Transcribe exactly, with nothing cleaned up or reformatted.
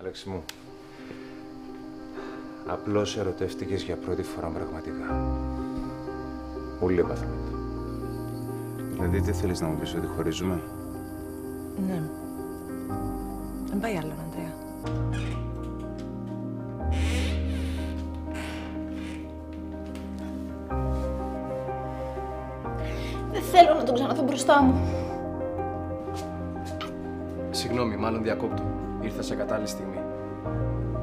Αλέξη μου, απλώς ερωτεύτηκες για πρώτη φορά πραγματικά. Όλοι έπαθαμε. Δηλαδή, τι θέλεις να μου πεις, ότι χωρίζουμε? Ναι. Δεν πάει άλλο, Ανδρέα. Δεν θέλω να τον ξαναδώ μπροστά μου. Συγγνώμη, μάλλον διακόπτω. Ήρθα σε κατάλληλη στιγμή.